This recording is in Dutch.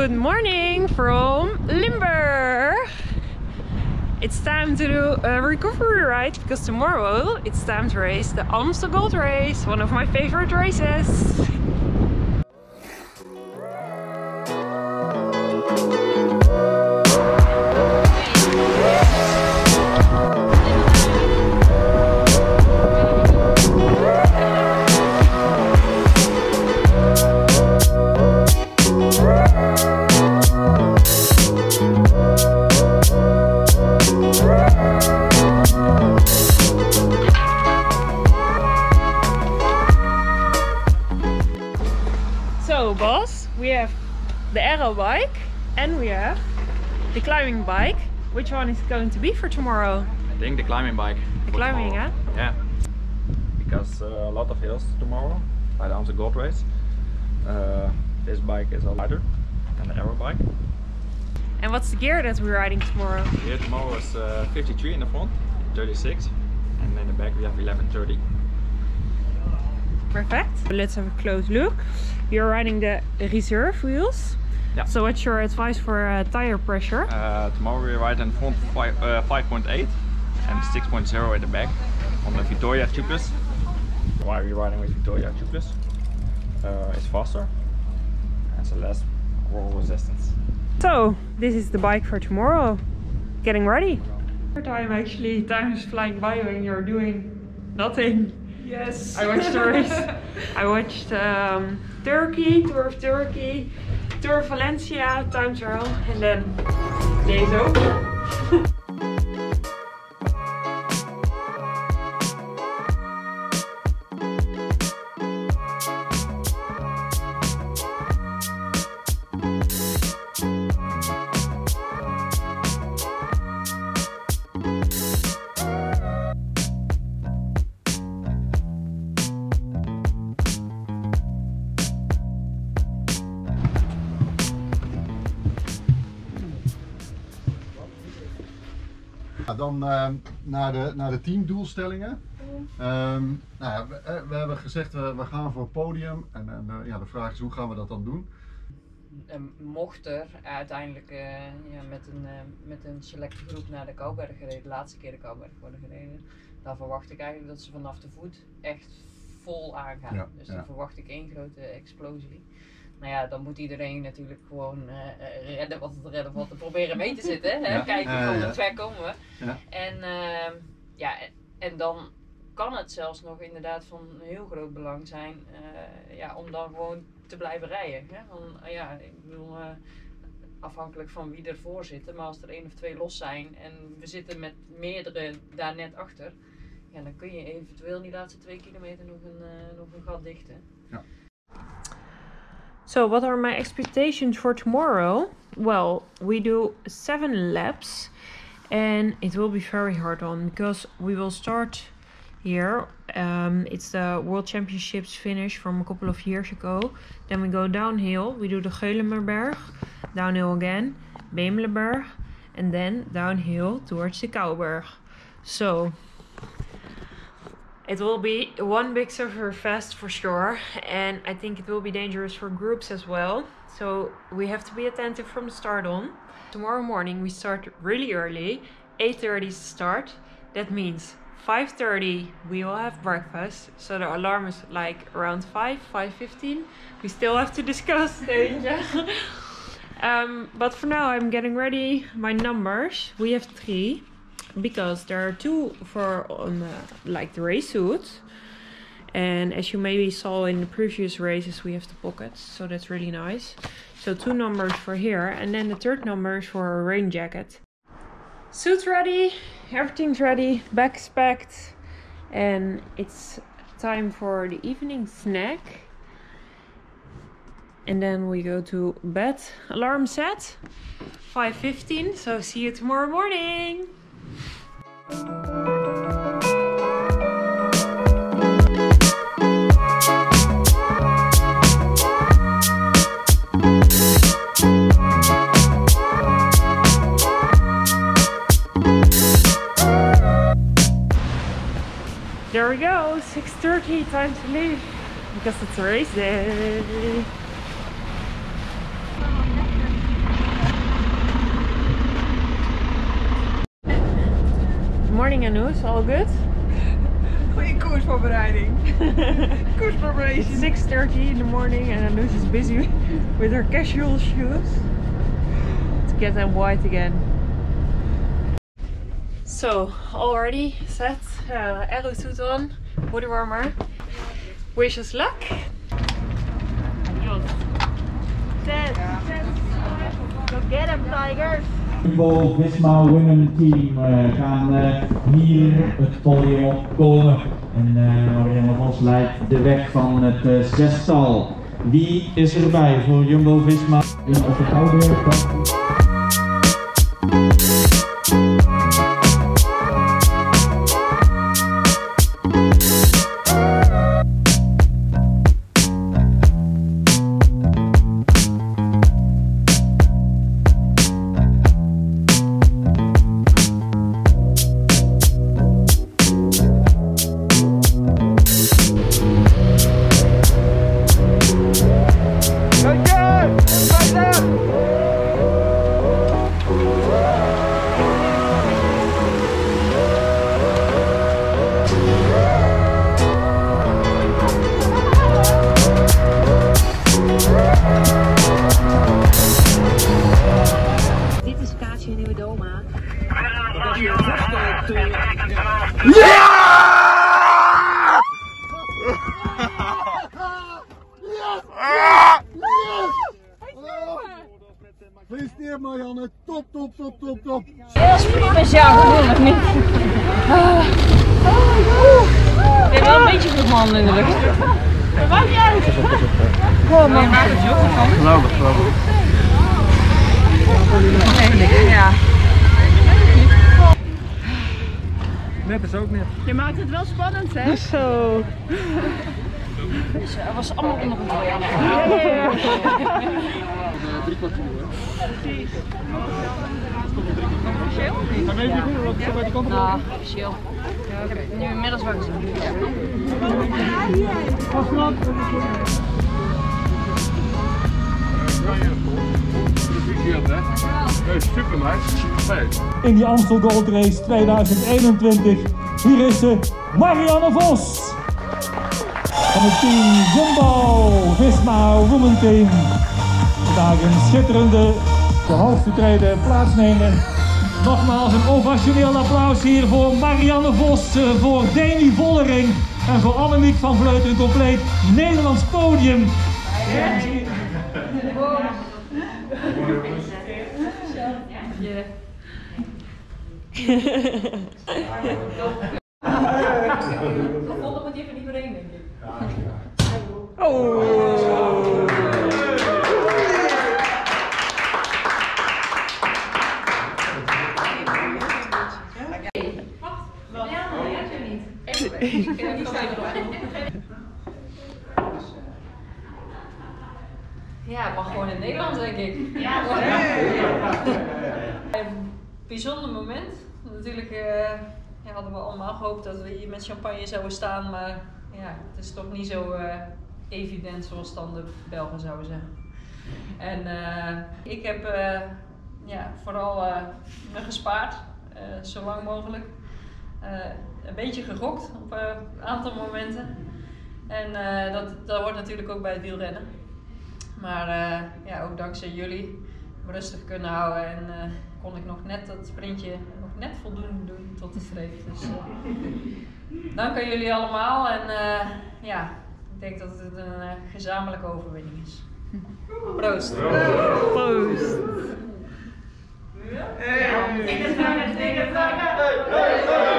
Good morning from Limburg. It's time to do a recovery ride because tomorrow it's time to race the Amstel Gold Race, one of my favorite races. So boss, we have the aero bike and we have the climbing bike. Which one is going to be for tomorrow? I think the climbing bike. The climbing, tomorrow. Yeah. Because a lot of hills tomorrow by the Amstel Gold Race. This bike is a lighter than the aero bike. And what's the gear that we're riding tomorrow? Here tomorrow is 53 in the front, 36, and in the back we have 1130. Perfect. Let's have a close look. You're riding the reserve wheels. Yeah. So what's your advice for tire pressure? Tomorrow we ride in front 5.8 and 6.0 at the back on the Vittoria 2 Plus. Why are we riding with Vittoria 2 Plus? It's faster and so less roll resistance. So this is the bike for tomorrow. Getting ready. Time actually, time is flying by when you're doing nothing. Yes. I watched the race. I watched Turkey, Tour of Turkey, Tour of Valencia, time trial, and then day's over. Dan naar de teamdoelstellingen. Nou, we hebben gezegd we gaan voor het podium en ja, de vraag is hoe gaan we dat dan doen? Mocht er uiteindelijk ja, met een selecte groep naar de Kouberg gereden, de laatste keer de Kouberg worden gereden, dan verwacht ik eigenlijk dat ze vanaf de voet echt vol aangaan. Ja, dus ja. dan verwacht ik één grote explosie. Nou ja, dan moet iedereen natuurlijk gewoon redden wat het redden valt en proberen mee te zitten. Hè? Ja. Kijken van hoe ver komen we. Ja. En dan kan het zelfs nog inderdaad van heel groot belang zijn ja, om dan gewoon te blijven rijden. Hè? Ja, ik bedoel, afhankelijk van wie ervoor zit, maar als er 1 of 2 los zijn en we zitten met meerdere daar net achter, ja, dan kun je eventueel in die laatste 2 kilometer nog een gat dichten. Ja. So what are my expectations for tomorrow? Well, we do 7 laps and it will be very hard on because we will start here. It's the World Championships finish from a couple of years ago. Then we go downhill. We do the Geulemerberg, downhill again, Bemelenberg, and then downhill towards the Kouberg. So it will be one big sufferfest for sure, and I think it will be dangerous for groups as well. So we have to be attentive from the start on. Tomorrow morning we start really early, 8:30 is the start. That means 5:30 we will have breakfast. So the alarm is like around 5:15. We still have to discuss but for now I'm getting ready my numbers. We have 3. Because there are 2 for like the race suit, and as you maybe saw in the previous races we have the pockets, so that's really nice. So 2 numbers for here, and then the 3rd number is for a rain jacket. Suit's ready, everything's ready, bag is packed, and it's time for the evening snack. And then we go to bed. Alarm set 5:15, so see you tomorrow morning. There we go, 6:30, time to leave because it's a race day. Anoes, all good? Goeie koersvoorbereiding. Koers preparation. It's 6:30 in the morning and Anoes is busy with her casual shoes to get them white again. So, already set, aerosuit on, body warmer. Wish us luck. Go get them, Tigers! Jumbo-Visma Women Team gaan hier het podium opkomen. En Marianne Vos leidt de weg van het zestal. Wie is erbij voor Jumbo-Visma? Op het oude. Gefeliciteerd Marianne, top. Heel speciaal gevoel, of niet? Ik heb wel een beetje goed mijn handen in de lucht. Dat maakt niet uit. Oh man, je maakt het zo goed van. Geweldig. Ja. Net is ook net. Je maakt het wel spannend, hè? Zo. Dus het was allemaal onder controle. Ja. 3 kwartier hoor. Precies. Dan weet je goed wat zo bij die kant op. Nou, officieel. Ik heb het nu inmiddels wel gezien. Super nice. In die Amstel Gold Race 2021. Hier is ze, Marianne Vos. Van het team Jumbo-Visma Women Team. Vandaag een schitterende, de hoogste treden plaatsnemen. Nogmaals een ovationeel applaus hier voor Marianne Vos, voor Demi Vollering en voor Annemiek van Vleuten. Een compleet Nederlands podium. Gevonden moet je even niet doorheen, denk ik. Ja, het mag gewoon in het Nederlands, denk ik. Ja, een bijzonder moment. Natuurlijk hadden we allemaal gehoopt dat we hier met champagne zouden staan, maar ja, het is toch niet zo evident zoals dan de Belgen zouden zeggen. En ik heb vooral me gespaard, zo lang mogelijk. Een beetje gegokt op een aantal momenten. En dat hoort natuurlijk ook bij het wielrennen. Maar ook dankzij jullie rustig kunnen houden en kon ik nog net dat sprintje nog net voldoende doen tot de streep. Dus dank aan jullie allemaal en ik denk dat het een gezamenlijke overwinning is. Proost! Proost! Hey.